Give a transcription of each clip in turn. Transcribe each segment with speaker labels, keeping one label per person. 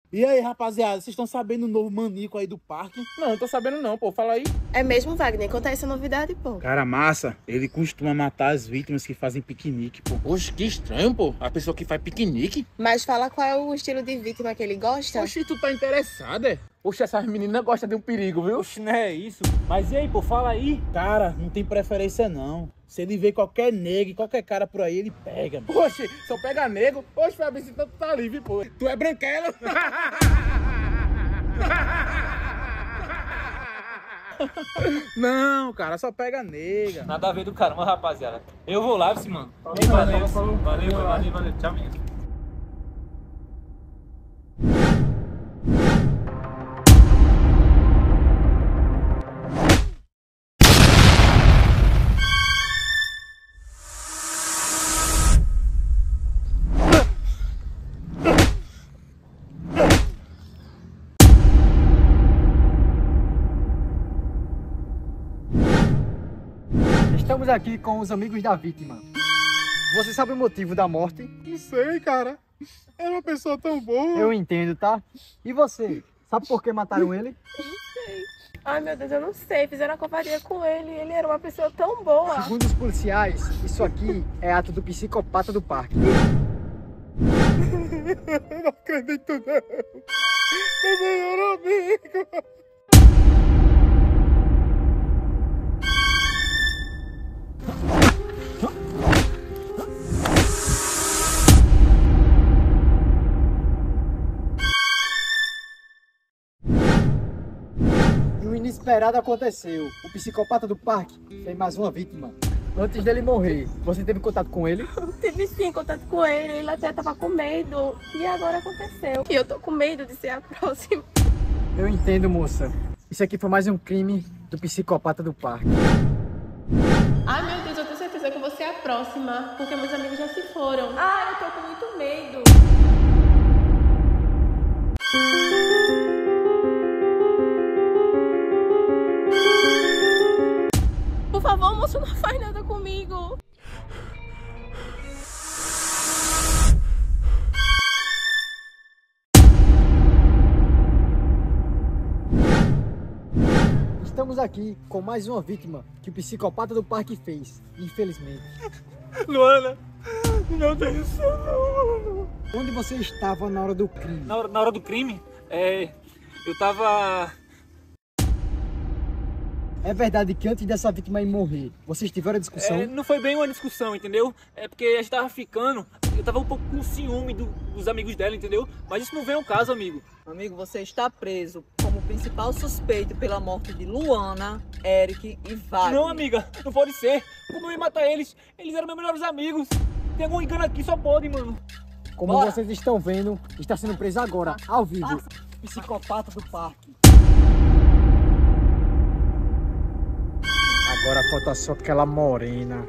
Speaker 1: E aí, rapaziada, vocês estão sabendo o novo manico aí do parque?
Speaker 2: Não tô sabendo não, pô. Fala aí.
Speaker 3: É mesmo, Wagner? Conta essa novidade, pô.
Speaker 1: Cara, massa, ele costuma matar as vítimas que fazem piquenique, pô.
Speaker 2: Oxe, que estranho, pô. A pessoa que faz piquenique.
Speaker 3: Mas fala qual é o estilo de vítima que ele gosta.
Speaker 2: Oxe, tu tá interessado, é? Oxe, essas meninas gostam de um perigo, viu?
Speaker 4: Oxe, não é isso. Mas e aí, pô, fala aí.
Speaker 1: Cara, não tem preferência não. Se ele vê qualquer negro, qualquer cara por aí, ele pega, mano.
Speaker 2: Oxe, só pega nego. Oxe, Fabrício, então tu tá livre, pô. Tu é branquelo.
Speaker 1: Não, cara, só pega nega.
Speaker 4: Nada a ver do caramba, rapaziada. Eu vou lá, mano. Valeu. Tchau, menino.
Speaker 5: Estamos aqui com os amigos da vítima. Você sabe o motivo da morte?
Speaker 1: Não sei, cara. Era uma pessoa tão boa.
Speaker 5: Eu entendo, tá? E você? Sabe por que mataram ele?
Speaker 3: Eu não sei. Ai, meu Deus, eu não sei. Fizeram uma covardia com ele. Ele era uma pessoa tão boa.
Speaker 5: Segundo os policiais, isso aqui é ato do psicopata do parque.
Speaker 1: Eu não acredito, não. Meu melhor amigo.
Speaker 5: E o inesperado aconteceu. O psicopata do parque fez mais uma vítima. Antes dele morrer, você teve contato com ele?
Speaker 3: Tive sim contato com ele. Ele até tava com medo. E agora aconteceu. E eu tô com medo de ser a próxima.
Speaker 5: Eu entendo, moça. Isso aqui foi mais um crime do psicopata do parque.
Speaker 3: Ai, meu Deus, eu tenho certeza que eu vou ser a próxima. Porque meus amigos já se foram. Ai, eu tô com muito medo. Por favor, moço, não faz nada comigo.
Speaker 5: Estamos aqui com mais uma vítima que o psicopata do parque fez, infelizmente.
Speaker 4: Luana, meu Deus do céu.
Speaker 5: Onde você estava na hora do crime?
Speaker 4: Na hora do crime, eu tava...
Speaker 5: É verdade que antes dessa vítima ir morrer, vocês tiveram a discussão?
Speaker 4: Não foi bem uma discussão, entendeu? É porque a gente tava ficando... Eu tava um pouco com ciúme dos amigos dela, entendeu? Mas isso não vem ao caso, amigo.
Speaker 6: Amigo, você está preso como principal suspeito pela morte de Luana, Eric e Wagner.
Speaker 4: Não, amiga, não pode ser. Como eu ia matar eles? Eles eram meus melhores amigos. Tem algum engano aqui, só pode, mano.
Speaker 5: Como
Speaker 6: Bora.
Speaker 5: vocês estão vendo, está sendo preso agora, ao vivo. Psicopata do parque. Agora falta só aquela morena.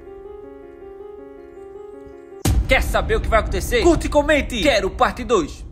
Speaker 7: Quer saber o que vai acontecer? Curte e comente! Quero parte 2!